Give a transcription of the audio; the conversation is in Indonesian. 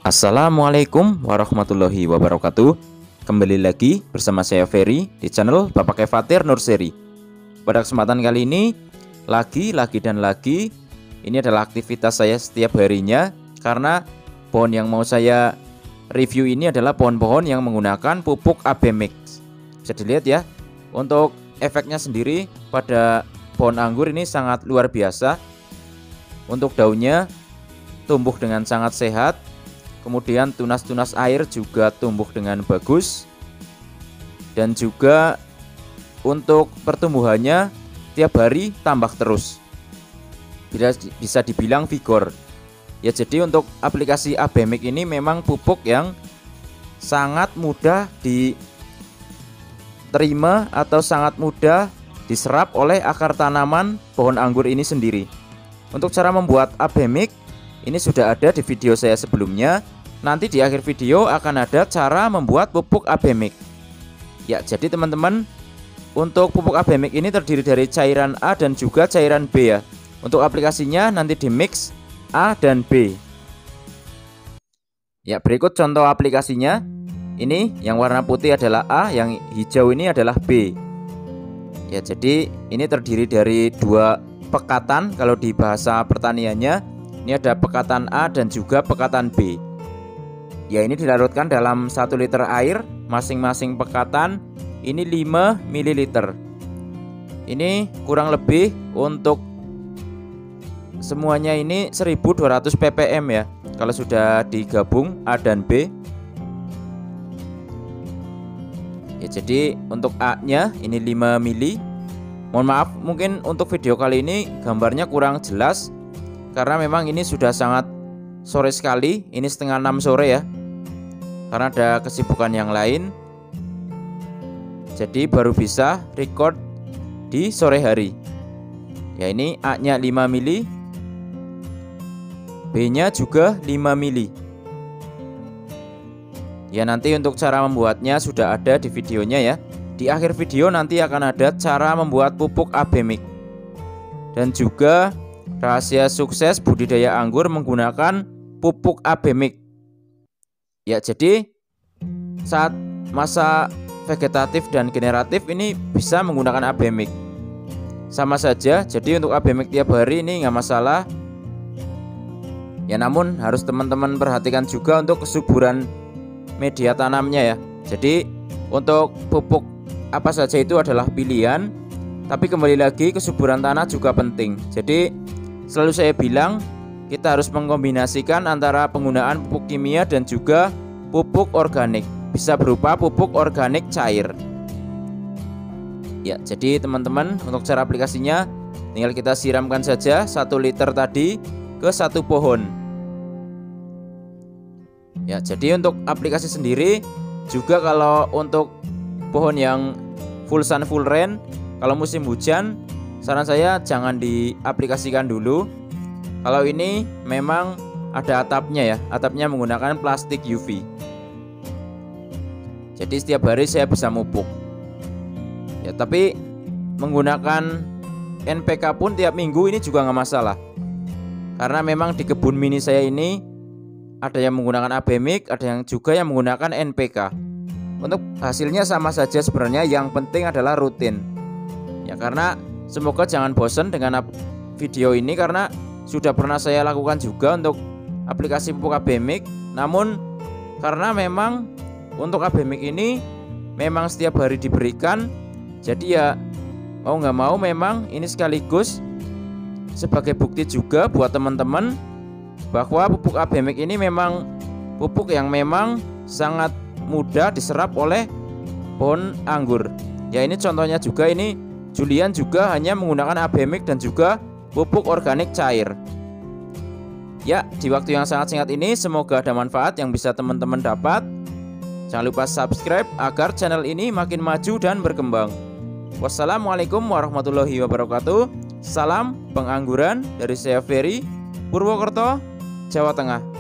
Assalamualaikum warahmatullahi wabarakatuh. Kembali lagi bersama saya Ferry di channel Bapak Kefatir Nurseri. Pada kesempatan kali ini lagi ini adalah aktivitas saya setiap harinya, karena pohon yang mau saya review ini adalah pohon-pohon yang menggunakan pupuk AB Mix. Bisa dilihat ya, untuk efeknya sendiri pada pohon anggur ini sangat luar biasa. Untuk daunnya tumbuh dengan sangat sehat, kemudian tunas-tunas air juga tumbuh dengan bagus, dan juga untuk pertumbuhannya tiap hari tambah terus, bisa dibilang vigor ya. Jadi untuk aplikasi AB Mix ini memang pupuk yang sangat mudah diterima atau sangat mudah diserap oleh akar tanaman pohon anggur ini sendiri. Untuk cara membuat AB Mix ini sudah ada di video saya sebelumnya. Nanti di akhir video akan ada cara membuat pupuk AB Mix. Ya, jadi teman-teman, untuk pupuk AB Mix ini terdiri dari cairan A dan juga cairan B ya. Untuk aplikasinya nanti di mix A dan B. Ya, berikut contoh aplikasinya. Ini yang warna putih adalah A, yang hijau ini adalah B. Ya, jadi ini terdiri dari dua pekatan kalau di bahasa pertaniannya. Ini ada pekatan A dan juga pekatan B. Ya, ini dilarutkan dalam 1 liter air. Masing-masing pekatan ini 5 ml. Ini kurang lebih untuk semuanya ini 1200 ppm ya, kalau sudah digabung A dan B. Ya, jadi untuk A nya ini 5 ml. Mohon maaf, mungkin untuk video kali ini gambarnya kurang jelas, karena memang ini sudah sangat sore sekali. Ini setengah 6 sore ya, karena ada kesibukan yang lain. Jadi baru bisa record di sore hari. Ya, ini A nya 5 ml, B nya juga 5 ml. Ya, nanti untuk cara membuatnya sudah ada di videonya ya. Di akhir video nanti akan ada cara membuat pupuk AB Mix, dan juga rahasia sukses budidaya anggur menggunakan pupuk AB Mix. Ya, jadi saat masa vegetatif dan generatif ini bisa menggunakan AB Mix. Sama saja, jadi untuk AB Mix tiap hari ini nggak masalah. Ya, namun harus teman-teman perhatikan juga untuk kesuburan media tanamnya ya. Jadi untuk pupuk apa saja itu adalah pilihan, tapi kembali lagi kesuburan tanah juga penting. Jadi selalu saya bilang, kita harus mengkombinasikan antara penggunaan pupuk kimia dan juga pupuk organik. Bisa berupa pupuk organik cair. Ya, jadi teman-teman, untuk cara aplikasinya tinggal kita siramkan saja 1 liter tadi ke 1 pohon. Ya, jadi untuk aplikasi sendiri juga kalau untuk pohon yang full sun full rain, kalau musim hujan saran saya jangan diaplikasikan dulu. Kalau ini memang ada atapnya ya, atapnya menggunakan plastik UV. Jadi setiap hari saya bisa mupuk. Ya, tapi menggunakan NPK pun tiap minggu ini juga nggak masalah. Karena memang di kebun mini saya ini ada yang menggunakan AB Mix, ada yang juga yang menggunakan NPK. Untuk hasilnya sama saja sebenarnya, yang penting adalah rutin. Ya, karena semoga jangan bosan dengan video ini, karena sudah pernah saya lakukan juga untuk aplikasi pupuk AB Mix. Namun karena memang untuk AB Mix ini memang setiap hari diberikan, jadi ya mau nggak mau memang ini sekaligus sebagai bukti juga buat teman-teman bahwa pupuk AB Mix ini memang pupuk yang memang sangat mudah diserap oleh pohon anggur. Ya, ini contohnya juga, ini Julian juga hanya menggunakan AB Mix dan juga pupuk organik cair. Ya, di waktu yang sangat singkat ini semoga ada manfaat yang bisa teman-teman dapat. Jangan lupa subscribe agar channel ini makin maju dan berkembang. Wassalamualaikum warahmatullahi wabarakatuh. Salam pengangguran dari saya Ferry, Purwokerto, Jawa Tengah.